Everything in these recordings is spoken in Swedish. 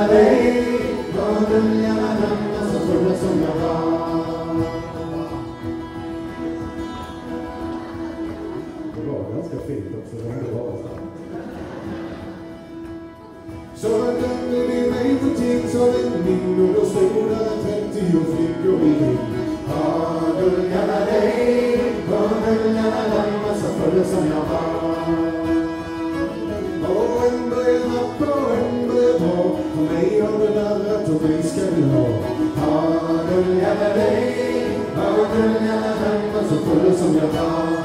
gärna dig, jag vill gärna lämna så full som jag var. Det var ganska fint också, det var inte bara så. Så jag dömde ni mig på ting som en min, och då stod där 30 flickor i ring. Jag vill gärna dig, jag vill gärna lämna så full som jag var. Och en börjar nappa och en börjar ta, för mig har det darrat och mig ska du ha. Jag vill gärna dig, jag vill gärna lämna så full som jag var.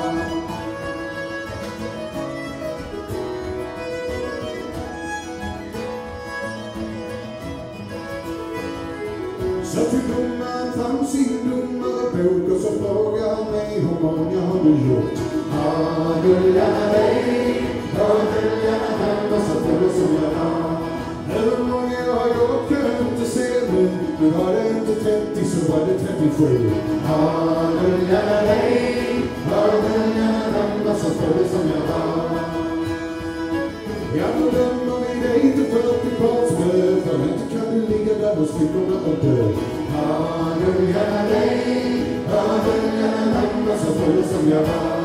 Så till domaren fram sin domarebok och så frågar han mig hur många har du gjort. Jag vill gärna dig, jag vill gärna lämna så full som jag var. Hur många jag har gjort kan jag inte se nu, men var det inte 30 så var det 37. Jag vill gärna dig, jag vill gärna lämna så full som jag var. Jag bedömer mig dig till 40 parts död, för inte kan du ligga där hos flickorna och dö. Jag vill gärna dig, jag vill gärna lämna så full som jag var.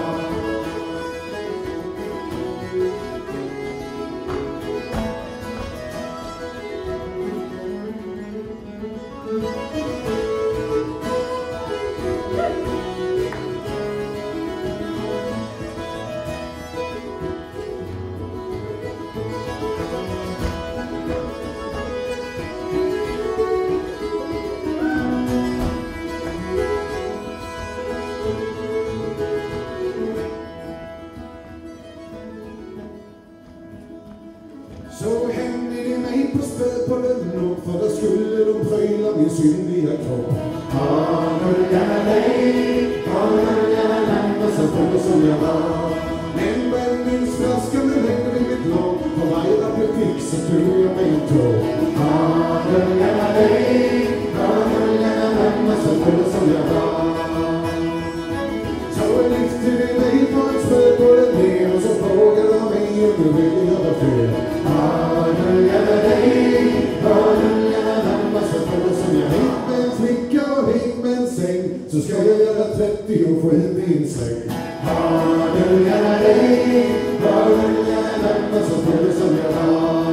Så hände det mig på spö på lönnor, för då skulle de pröjla min syndiga kropp. Jag vill gärna dig, jag vill gärna lämna så full som jag var. En brännvinsflaska med längre i mitt låg, på varje rapp jag fick så tog jag mig en tår. Jag vill gärna dig, jag vill gärna lämna så full som jag var. Så jag lyfte det mig på ett spö på den ner, och så frågade de mig om du ville göra fel. Jag vill gärna dig, jag vill gärna lämna så full som jag var. Hit med en flicka och hit med en säng, så ska jag göra 30 och få ut min säng. Jag vill gärna dig, jag vill gärna lämna så full som jag var.